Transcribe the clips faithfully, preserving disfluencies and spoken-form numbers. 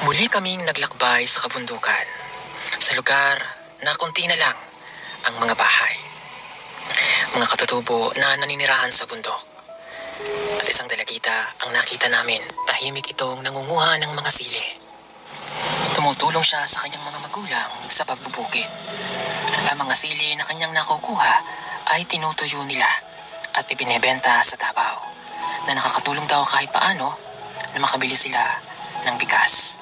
Muli kaming naglakbay sa kabundukan, sa lugar na konti na lang ang mga bahay. Mga katutubo na naninirahan sa bundok. At isang dalagita ang nakita namin. Tahimik itong nangunguha ng mga sili. Tumutulong siya sa kanyang mga magulang sa pagbubukid. Ang mga sili na kanyang nakukuha ay tinutuyo nila at ibinebenta sa Davao, na nakakatulong daw kahit paano na makabili sila ng bigas.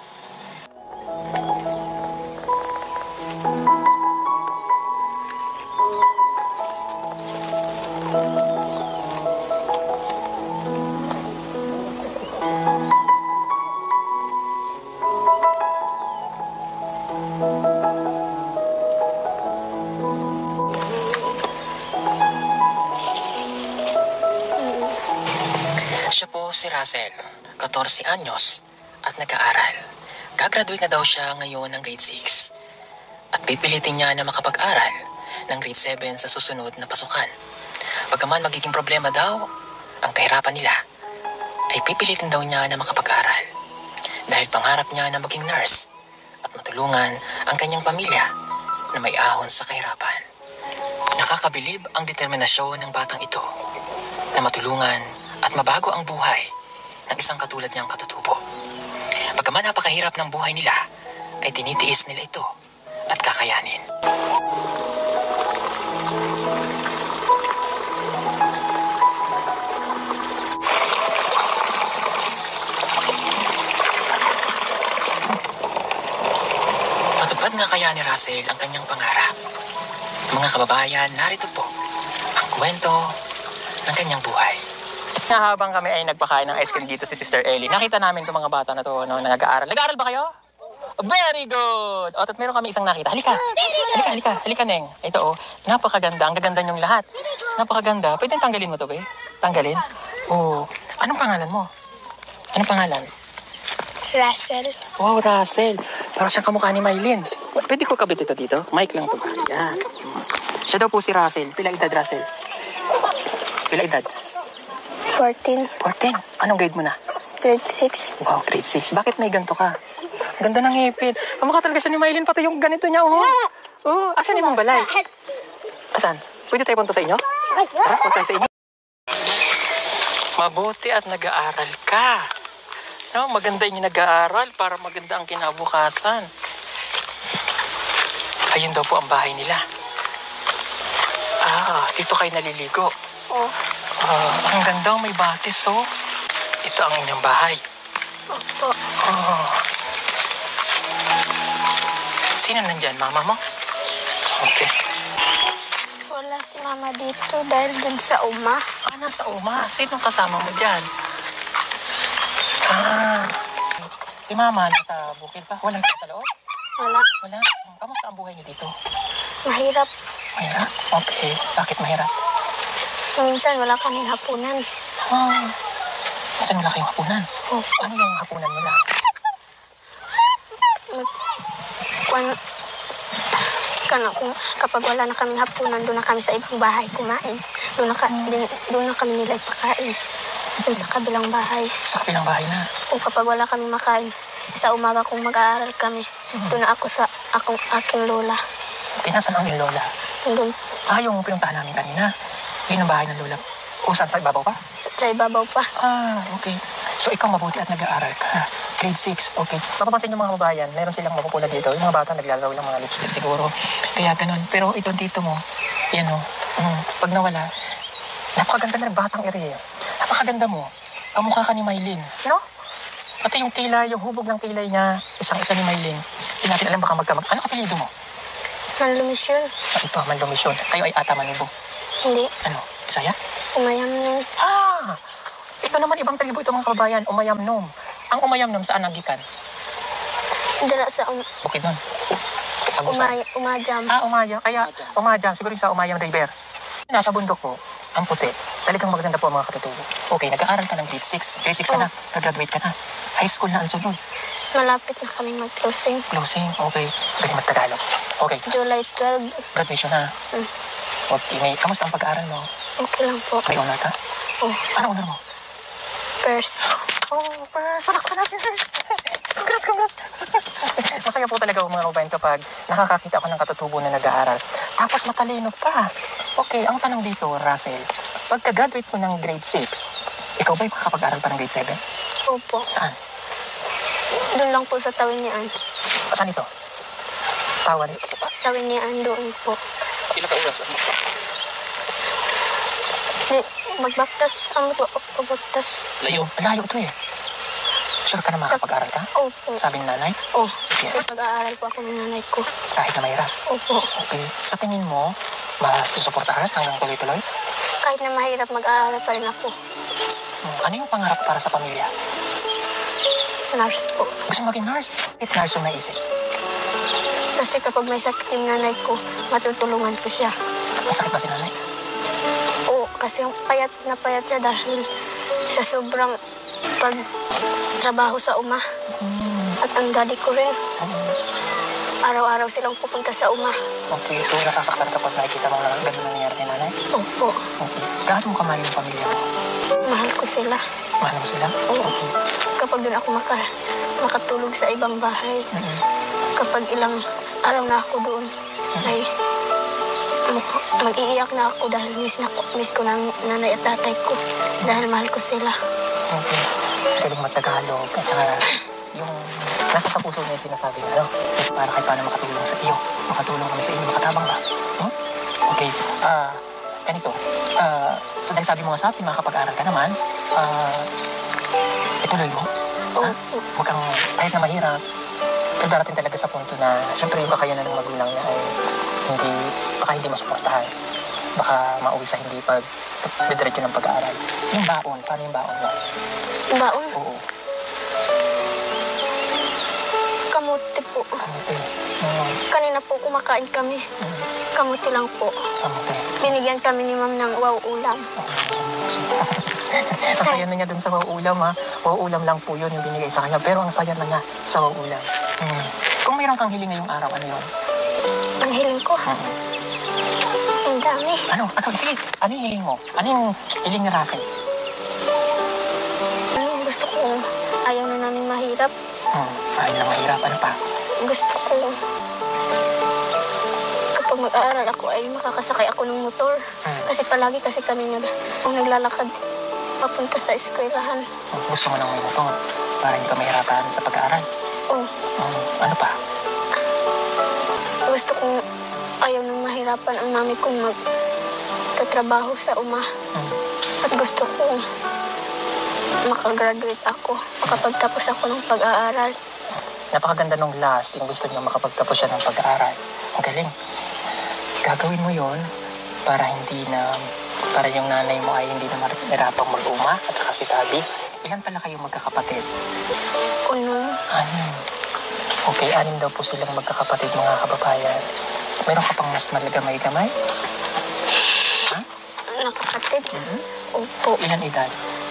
Siya po si Russell, fourteen anyos at nag-aaral. Gagraduate na daw siya ngayon ng grade six at pipilitin niya na makapag-aral ng grade seven sa susunod na pasukan. Pagkaman magiging problema daw ang kahirapan nila, ay pipilitin daw niya na makapag-aral dahil pangarap niya na maging nurse at matulungan ang kanyang pamilya na may ahon sa kahirapan. Nakakabilib ang determinasyon ng batang ito na matulungan at mabago ang buhay ng isang katulad niyang katutubo. Pagkaman napakahirap ng buhay nila, ay tinitiis nila ito at kakayanin. Matupad nga kaya ni Russell ang kanyang pangarap. Mga kababayan, narito po ang kwento ng kanyang buhay. Na habang kami ay nagpakain ng ice cream dito si Sister Ellie, nakita namin itong mga bata na to, no, na nag-aaral. Nag-aaral ba kayo? Very good! O, at meron kami isang nakita. Halika! Halika, halika, halika, Neng. Ito, oh, napakaganda. Ang gaganda niyong lahat. Napakaganda. Pwede tanggalin mo to, be? Tanggalin? Oo. Anong pangalan mo? Anong pangalan? Russell. Wow, Russell. Parang siyang kamukha ni Mylene. Pwede ko kabit ito dito? Mic lang to ba? Yan. Siya daw po si Russell. Pila edad, Russell? Pila edad? fourteen. fourteen? Anong grade mo na? Grade six. Wow, grade six. Bakit may ganito ka? Ganda ng ngipin. Kamukha talaga siya ni Mylene, pati yung ganito niya, oh. Oh, asan yung balay? Asan? Pwede tayo punta sa inyo? Ha? Punta tayo sa inyo? Mabuti at nag-aaral ka. No, maganda yung nag-aaral para maganda ang kinabukasan. Ayun daw po ang bahay nila. Ah, dito kayo naliligo. Oh. Ah, ang ganda, may batis, oh. Ito ang inyong bahay. Opo. Oh. Sino nandyan? Mama mo? Okay. Wala si mama dito dahil dun sa uma. Ah, nasa uma. Sino kasama mo dyan? Ah. Si mama nasa bukid pa. Walang sa loob? Wala. Wala. Kamusta ang buhay niyo dito? Mahirap. Mahirap? Okay. Bakit mahirap? Minsan wala kaming hapunan. Oh. Saan wala kayong hapunan? Oh. Ano yung hapunan nila? Kung kana, kung, kapag wala na kaming hapunan, doon na kami sa ibang bahay kumain. Doon na, ka, din, doon na kami nila ipakain. Doon sa kabilang bahay. Sa kabilang bahay na? Kung kapag wala kami makain, sa umaga kung mag-aaral kami, hmm. doon na ako sa akong, aking lola. Okay, nasan ang iyong lola? Doon. Ah, yung pinuntahan namin kanina. Yun ang bahay ng lola. O, saan? Sa ibabaw pa? Sa, sa ibabaw pa. Ah, okay. So, ikaw mabuti at nag-aaral ka. Grade six, okay. Mapapansin yung mga babayan, meron silang mapupula dito. Yung mga bata naglalaro ng mga lipstick siguro. Kaya ganun. Pero itong tito mo, yan o, mm, pag nawala, napakaganda na ng batang ere. Napakaganda mo. Kamukha ka ni Mylene. No? Pati yung kilay, yung hubog ng kilay niya, isang-isa ni Mylene. Hindi natin alam baka magkamag. Ano apelido mo? Manlumisyon. Ah, ito, Manlumisyon. Kayo ay ata Manibo. Hindi. Ano? Bisaya? Umayamnom. Ah! Ito naman ibang tribo ito mga kababayan, Umayamnom. Ang Umayamnom saan nagikan? Dala sa um, Bukid nun. umay, umajam. Ah, Umayam. Kaya Umajam, siguro sa Umayam River. Nasa bundok po, ang puti. Talagang maganda po ang mga katutubo. Okay, nag-aaral ka ng grade six. Grade six ka na, nag-graduate ka na. High school na ang sunod. Malapit na kami mag-closing. Closing, okay. Pwede mag-Tagalog. Okay. July twelfth. Graduation na. Hmm. Okay, may, kamusta ang pag-aaral mo? Okay lang po. May honor ka? Oh. Ano honor mo? First. Oh, first. Palakpan natin first. Congrats, congrats. Masaya po talaga ako mga kabayan kapag nakakakita ako ng katutubo na nag-aaral. Tapos matalino pa. Okay, ang tanong dito, Russell, pagka-graduate mo ng grade six, ikaw ba'y makakapag-aral pa ng grade seven? Opo. Saan? Doon lang po sa Tawinian. Saan ito? Tawan. Tawinian doon po. Ilang ka oras? Di, magbaktas. Ang magbaktas. Layo. Layo ito eh. Sure ka na makakapag-aral ka? Opo. Sabi ng nanay? Oh, Yes. pag-aaral po ako ng nanay ko. Kahit na mahirap. Opo. Okay. Sa tingin mo, masusuportahan hanggang tuloy-tuloy? Kahit na mahirap, mag-aaral pa rin ako. Hmm. Ano yung pangarap para sa pamilya? Nurse po. Gusto mo maging nurse? It nurse yung naisip. Kasi kapag may sakit yung nanay ko, matutulungan ko siya. Masakit ba si nanay? Oo, kasi yung payat na payat siya dahil sa sobrang pagtrabaho sa uma. Hmm. At ang daddy ko rin, Hmm. araw-araw silang pupunta sa uma. Okay, so nasasaktan kapag nakikita mo na ganun nangyayari kay nanay? Opo, Okay. Gaano mo kamahal yung pamilya mo? mahal ko sila. Mahal mo sila? Oo. Okay. Kapag doon ako maka, makatulog sa ibang bahay, Mm-hmm. kapag ilang araw na ako doon, ay mag- mag-iiyak na ako dahil miss, na, miss ko ng nanay at tatay ko dahil mahal ko sila. Okay. Galing mag-Tagalog. At saka yung nasa kapuso niya yung sinasabi niya, ano? Para kahit paano makatulong sa iyo. Makatulong kami sa inyo. Makatabang ba? Hmm? Okay. Ah, ganito. Ah, so dahil sabi mo nga sa atin, makakapag-aral ka naman, ah, ituloy mo. Ha? Opo. Huwag kang, kahit na mahirap, pero darating talaga sa punto na, syempre yung kakayanan ng magulang niya ay hindi, baka hindi masuportahan. Baka mauwi sa hindi pag didiretso ng pag-aaral. Yung baon, paano yung baon mo? Baon, Oo. kamuti po. Kamuti. Hmm. Kanina po kumakain kami. Hmm. Kamuti lang po. Kamuti. Binigyan kami ni ma'am ng wow ulam. Ang saya na niya dun sa wauulam ha. Wauulam lang po yun yung binigay sa kanya. Pero ang saya na niya sa wauulam. Hmm. Kung mayroon kang hiling ngayong araw, ano yun? Ang hiling ko, Hmm. ang dami. Ano? Ano? Sige. Ano yung hiling mo? Ano yung hiling ni Russell? Ano, gusto ko, ayaw na namin mahirap. Hmm. Ayaw na mahirap. Ano pa? Gusto ko, kapag mag-aaral ako ay makakasakay ako ng motor. Hmm. Kasi palagi kasi kami nag, kung naglalakad papunta sa eskwelahan. Hmm. Gusto mo nang may motor para hindi ka mahirapan sa pag-aaral. Oh, Hmm. Ano pa? gusto kong ayaw nang mahirapan ang mami kong magtatrabaho sa uma. Hmm. At gusto ko makagraduate ako, makapagtapos ako ng pag-aaral. Napakaganda nung last, yung gusto niya makapagtapos siya ng pag-aaral. Ang galing. Gagawin mo yon para hindi na, para yung nanay mo ay hindi na mahirapang mag-uma at saka si daddy. Ilan pala kayong magkakapatid? Unong, Anim. Okay, anim daw po silang magkakapatid mga kababayan. Meron ka pang mas malagamay-gamay? Ha? nakakatid. Mhm. Opo, Ilan edad?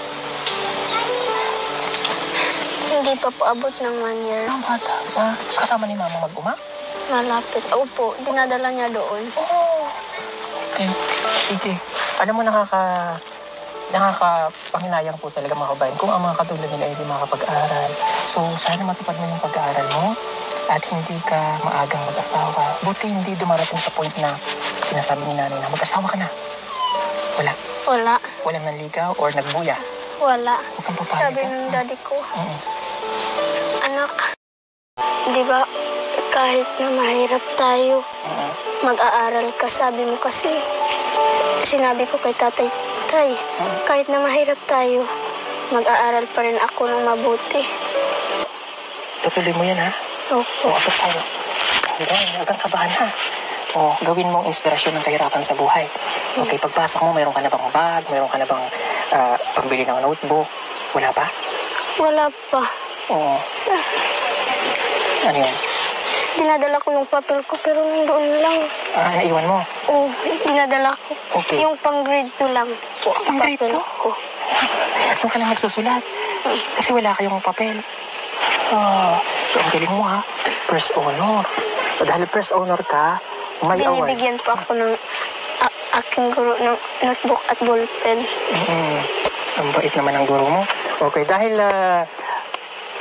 hindi pa po abot ng one year. Ang bata pa. Tapos kasama ni mama mag-uma? Malapit. Opo, dinadala niya doon. Oo. Okay. Sige. Alam mo, nakaka... nakakapanghinayang po talaga mga kabayan kung ang mga katulad nila ay hindi makapag-aral. So, sana matupad mo yung pag-aaral mo at hindi ka maagang mag-asawa. Buti hindi dumarating sa point na sinasabi ni nanay na mag-asawa ka na. Wala. Wala, Walang nanligaw or nagbuya. wala. Huwag kang papayag. Sabi ng daddy ko, Mm-mm. anak, di ba kahit na mahirap tayo, Mm-mm. mag-aaral ka. Sabi mo kasi, sinabi ko kay tatay, tay, kahit na mahirap tayo, mag-aaral pa rin ako ng mabuti. Tutuloy mo yan, ha? Opo. O, abot tayo. Hanggang, hanggang kabahan, ha? O, gawin mong inspirasyon ng kahirapan sa buhay. Okay, pagpasok mo, mayroon ka na bang bag? Mayroon ka na bang ah, pambili ng notebook? Wala pa? Wala pa. Oo. Sa, Ano yun? dinadala ko yung papel ko pero nandoon lang. Ah, naiwan mo? Oh, dinadala ko. Okay. Yung pang grade two lang po. Pang grade papel two? ko. Doon ka lang nagsusulat. Kasi wala kayong papel. Ah, so ang galing mo, ha? First honor. So, dahil first honor ka, may award. Binibigyan po ako ng a- aking guro ng notebook at ballpen. Mm-hmm. Ang bait naman ang guro mo. Okay, dahil uh,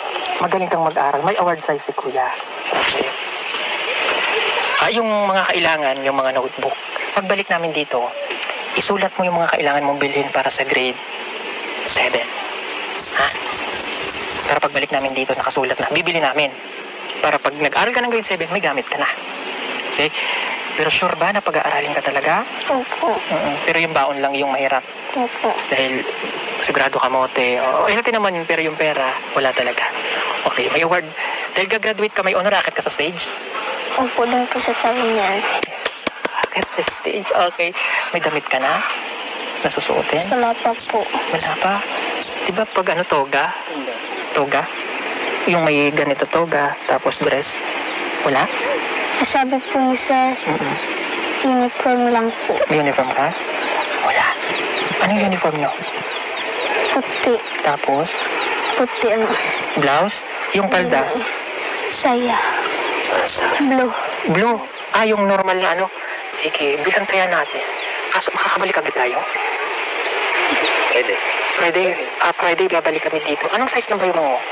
magaling kang mag-aral. May award sa'yo si Kuya. Okay. Ah, yung mga kailangan, yung mga notebook. Pagbalik namin dito, isulat mo yung mga kailangan mong bilhin para sa grade seven. Ha? Para pagbalik namin dito, nakasulat na. Bibili namin. Para pag nag-aral ka ng grade seven, may gamit ka na. Okay? Pero sure ba na pag-aaralin ka talaga? Opo. Uh-uh. Pero yung baon lang yung mahirap. Opo. Dahil sigurado kamote. O, eh, natin naman yun, pero yung pera, wala talaga. Okay, may award. Dahil gagraduate ka, may honor racket ka sa stage? Opo, doon po sa tabi niyan. Yes. Racket sa stage. Okay. May damit ka na? Nasusuotin? Wala pa po. Wala pa. Diba pag ano, toga? Toga? Yung may ganito toga, tapos dress. Wala? Sabi po ni sir, Mm-mm. uniform lang po. May uniform ka? Wala. Anong uniform nyo? Puti. Tapos, Puti ang blouse? Yung palda? saya. Sasa. Blue. Blue. Ah, yung normal na ano. Sige, bilang kaya natin. Kaso makakabalik agad tayo? Pwede. Friday. Ah, Friday babalik kami dito. Anong size ng bayo mo?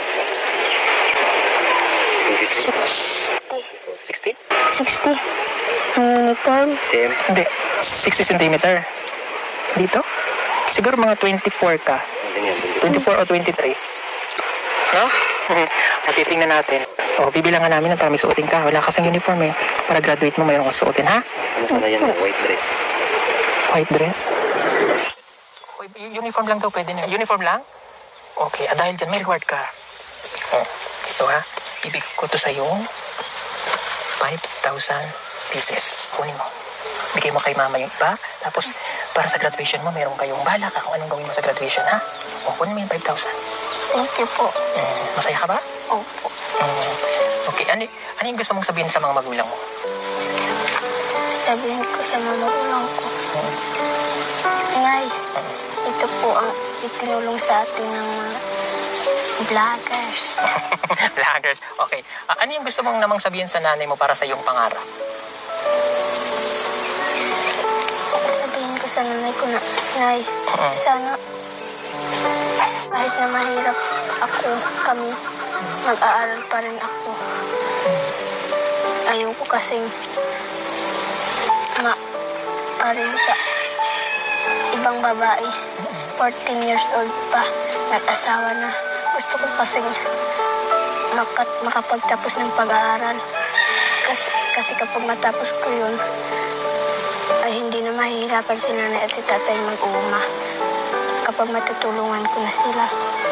sixty. sixty? sixty. Ang uniform. Same. Hindi. sixty centimeter. Dito? Siguro mga twenty-four ka. Ganyan. twenty-four o twenty-three. No? Natitingnan natin. O, bibilangan namin ng para may suotin ka. Wala kasing uniform eh. Para graduate mo, mayroon kang suotin, ha? Ano sana yan? White dress. White dress? Uniform lang daw pwede na. Uniform lang? Okay. Ah, dahil dyan, may reward ka. Oh, ito ha. Ibig ko to sa'yo five thousand pieces. Kunin mo. Bigay mo kay mama yung iba. Tapos, para sa graduation mo, meron kayong bala ka kung anong gawin mo sa graduation, ha? O, kunin mo yung five thousand. Thank you po. Mm, masaya ka ba? Opo. Mm, okay. Ano, ano yung gusto mong sabihin sa mga magulang mo? Sabihin ko sa mga magulang ko, Mm. Nay, ito po ang itinulong sa atin ng mga vloggers. Vloggers. Okay. Ah, ano yung gusto mong namang sabihin sa nanay mo para sa iyong pangarap? Sabihin ko sa nanay ko na, Nay, Mm. sana kahit na mahirap ako, kami, mag-aaral pa rin ako. Ayoko kasing ma pa rin sa ibang babae. fourteen years old pa, nag-asawa na. Gusto ko kasing makat makapagtapos ng pag-aaral. Kasi, kasi kapag matapos ko yun, ay hindi na mahihirapan si nanay at si tatay mag-uuma. Kapag matutulungan ko na sila.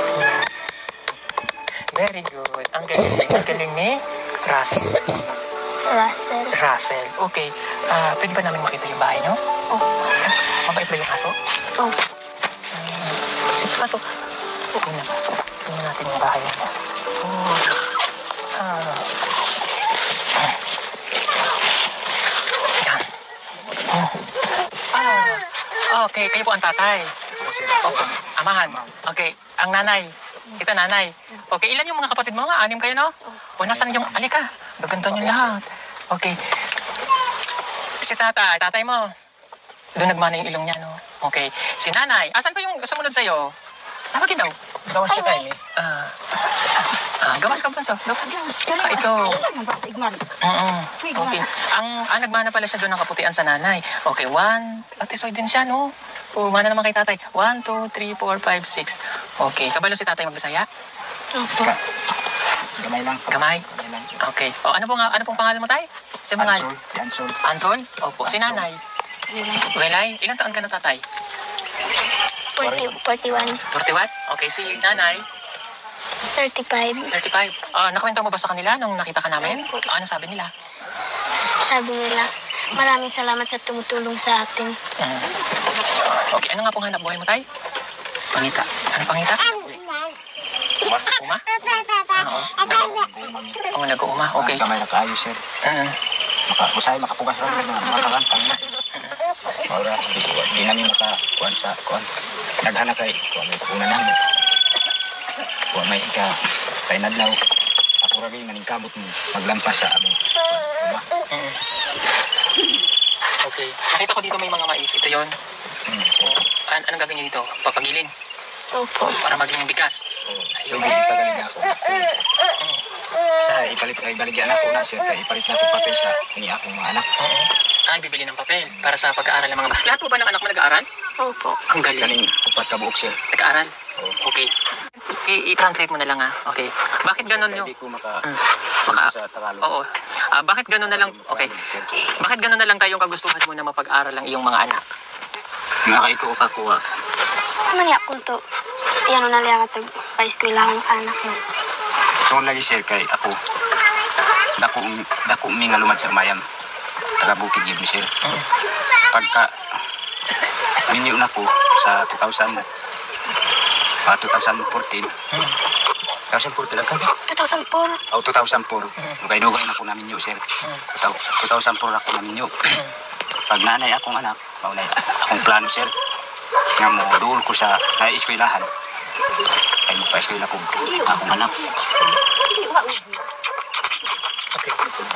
Very good. Ang galing. Ang galing ni Russell. Russell. Russell. Okay. Ah, pwede ba namin makita yung bahay, no? Oh. Mabait ba yung aso? Oh. Sige, aso. Okay na. Tingnan natin yung bahay mo. Oh. Ah. Yan. Oh. Ah. Okay, kayo po ang tatay. Okay. Amahan. Okay. Ang nanay. Ito nanay. Okay, ilan yung mga kapatid mo nga? Anim kayo, no? O, nasan yung... Alika. Gaganda nyo lahat. Okay. Si tatay. Tatay mo. Doon nagmana yung ilong niya, no? Okay. Si nanay. Asan pa yung sumunod sa'yo? Tawagin daw. Gawas ka tayo, eh. Ah. Ah, gawas ka ba? So, gawas. Ah, ito. Mm-mm. Okay. Ang, ang nagmana pala siya doon ng kaputian sa nanay. Okay, one. Atisoy din siya, no? O, mana naman kay tatay. One, two, three, four, five, six. Okay. Kabalo si tatay magbisaya? Opo. Gamay lang. Gamay? Gamay lang. Okay. O, ano pong, ano pong pangalan mo, tay? Si mga... Ansol. Ansol. Anson? Opo. Si nanay? Welay? Ilan taon ka na, tatay? forty, forty-one. forty-one? Okay. Si nanay? thirty-five. thirty-five. Ah, nakwento mo ba sa kanila nung nakita ka namin? Ano sabi nila? Sabi nila, maraming salamat sa tumutulong sa atin. Mm. Okay, ano nga pong hanap buhay mo, tay? Pangita. Ano pangita? Uma. Uma? Oo. Oo, nag-uuma. Okay. Gamay na kaayos, sir. Mm. Makakusay, makapugas lang. Makakantang na. Maura, di namin makakuhan sa kuhan. Naghanap kay kuhan may kunan namin. Kuhan may ika, kay nadlaw. Ako ragay maningkamot mo. Maglampas sa amin. Uma. Mm. Okay. Nakita ko dito may mga mais. Ito yun. Hmm, sir. An anong gagawin niyo dito? Papagilin? Opo. Para maging bigas. Ayun, ipagaling ako. Sa ipalit, ibaligyan ako na sir, kaya ipalit na ako papel sa ini akong mga anak. Oo. Ay, bibili ng papel para sa pag-aaral ng mga bata. Lahat po ba ng anak mo nag-aaral? Opo. Ang galing. Kaning upat ka buok sir. Nag-aaral? Oo. Okay. Okay, i-translate mo na lang ah. Okay. Bakit ganun yung... Hindi ko maka... Mm. Maka- sa Tagalog. Oo. Ah, bakit ganun na lang... Okay. Bakit ganun na lang kayong kagustuhan mo na mapag-aral ang iyong mga anak? Nakaiko ka kuha. Mani akong to. Yan na liya ka pa-eskwela akong anak mo. So lagi sir kay ako. Dako dako mi nga lumad sa Mayam. Taga Bukid gyud mi sir. Pagka minyo na ko sa two thousand ah, twenty fourteen. twenty fourteen lang ka? two thousand four. Oh, two thousand four. Kay dugay na ko na minyo sir. two thousand four ako na minyo. Pag nanay akong anak, maunay akong plano sir. Nga mo duol ko sa na-eskwelahan. Ay magpa-eskwela ko akong anak. Okay.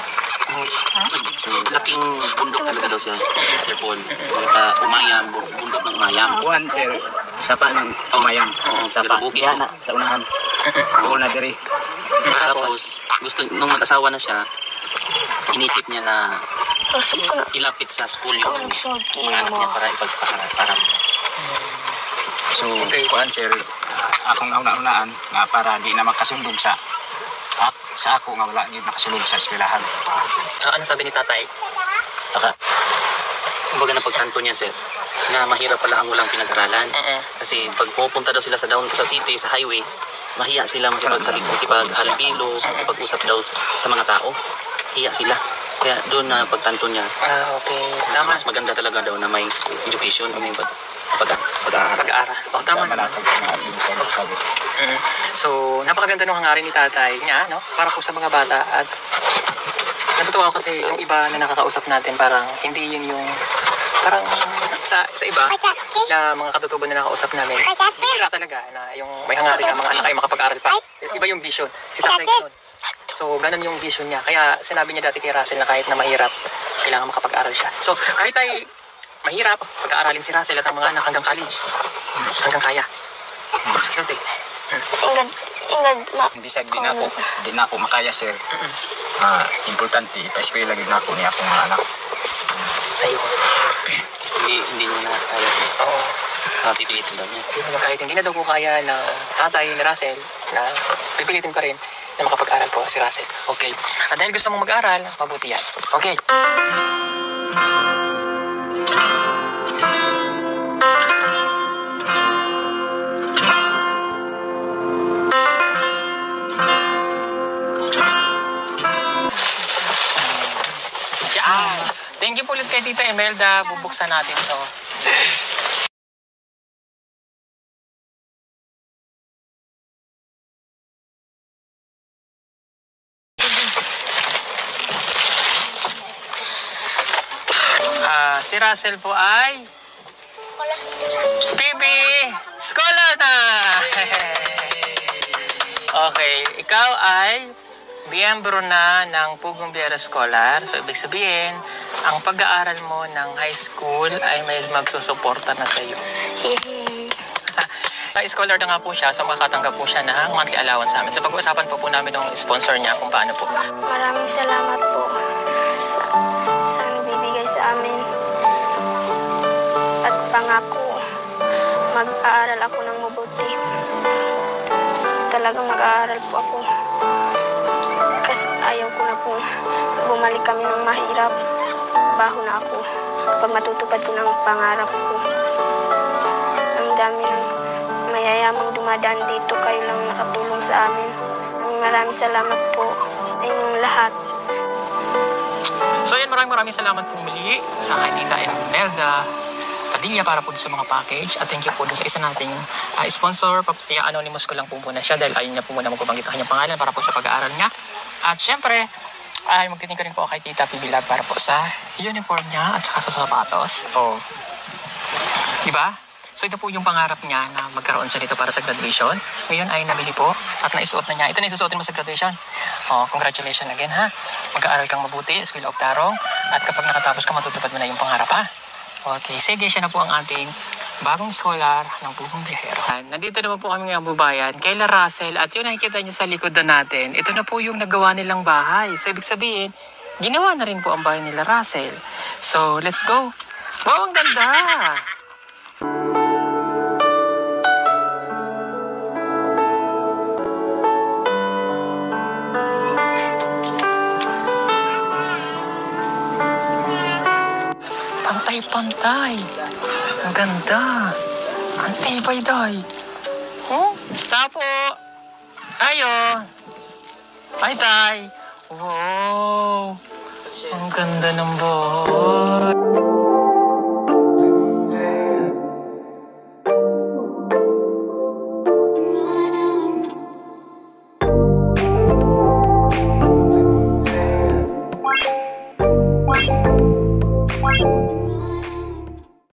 Laking bundok talaga daw siya, Sir Paul. Sa Umayam, bundok ng Umayam. Kuhan sir, sapa ng Umayam. Oo, Sapa, bukid. diyan na, sa unahan. Doon na diri. Tapos, gusto, nung mag-asawa na siya, inisip niya na Pasok ko na. ilapit sa school Ako yung nagsunod kayo mga anak mo. niya para ipagpakaral. So, kuhan sir, akong nauna-unaan nga para di na makasundog sa ak, sa ako nga wala gyud nakasulod sa eskwelahan. Ah, ano sabi ni tatay? Saka, kumbaga na pagtanto niya, Sir, na mahirap pala ang walang pinag-aralan. Oo. Kasi pag pupunta daw sila sa down sa city, sa highway, mahiya sila makipagsalit, makipaghalbilo, makipag-usap daw sa mga tao. Hiya sila. Kaya doon na pagtanto niya, Ah, okay. na Tama. mas maganda talaga daw na may education o may pag, pag, pag-aaral. Pag-aaral. Oh, tama naman. Malatag sa mga sir sabi. Mm. So, napakaganda ng hangarin ni tatay niya, no? Para po sa mga bata. At natutuwa ako kasi yung iba na nakakausap natin, parang hindi yun yung... Parang sa sa iba na mga katutubo na nakausap namin, bihira talaga na yung may hangarin na mga anak ay makapag-aral pa. Iba yung vision. Si tatay ganun. So, ganun yung vision niya. Kaya sinabi niya dati kay Russell na kahit na mahirap, kailangan makapag-aral siya. So, kahit ay mahirap, pag-aaralin si Russell at ang mga anak hanggang college. Hanggang kaya. Something. Ingad, ingad na. Hindi sa di na ako, di na ako makaya sir. Ah, importante ipa-eskwela gyud nako ni akong mga anak. Ayun. Hindi, hindi niya na kaya. Oo. Uh, pipilitin daw niya. Kahit hindi na daw po kaya ng tatay ni Russell, na pipilitin pa rin na makapag-aral po si Russell. Okay. At dahil gusto mong mag-aral, mabuti yan. Okay. Diyan. Thank you po ulit kay Tita Imelda. Bubuksan natin ito. Ah, si Russell po ay P B Scholar na! Okay, ikaw ay miyembro na ng Pugong Biara Scholar. So, ibig sabihin, ang pag-aaral mo ng high school ay may magsusuporta na sa iyo. Ay, scholar na nga po siya, so makatanggap po siya ng monthly allowance namin. So, pag-uusapan po po namin ng sponsor niya kung paano po. Maraming salamat po sa, sa nagbibigay sa amin. At pangako, mag-aaral ako ng mabuti. Talagang mag-aaral po ako. Kasi ayaw ko na po bumalik kami ng mahirap. Baho na ako kapag matutupad ko ng pangarap ko. Ang dami ng mayayamang dumadaan dito, kayo lang nakatulong sa amin. Maraming salamat po sa inyong lahat. So yan, maraming maraming salamat po muli sa kay Tita Imelda Padilla para po sa mga package. At thank you po dun sa isa nating uh, sponsor. I-anonymous ko lang po muna siya dahil ayun niya po muna magpabanggit ang kanyang pangalan para po sa pag-aaral niya. At syempre, ay magtiting ko rin po kay Tita Pibilab para po sa uniform niya at saka sa sapatos. Oh. Di ba? So ito po yung pangarap niya na magkaroon siya dito para sa graduation. Ngayon ay nabili po at naisuot na niya. Ito na isusuotin mo sa graduation. Oh, congratulations again ha. Mag-aaral kang mabuti, Eskwela Octarong. At kapag nakatapos ka, matutupad mo na yung pangarap ha. Okay, sige, siya na po ang ating bagong solar ng buong biyahero. Nandito naman po kami ng kababayan, Kayla Russell, at yun nakikita nyo sa likod na natin, ito na po yung nagawa nilang bahay. So, ibig sabihin, ginawa na rin po ang bahay nila Russell. So, let's go. Wow, ang ganda! Pantay-pantay. Ang ganda. Ang tibay, day. Oh, tapo. Ayo. Ay, tay. Wow. Ang ganda ng bahay.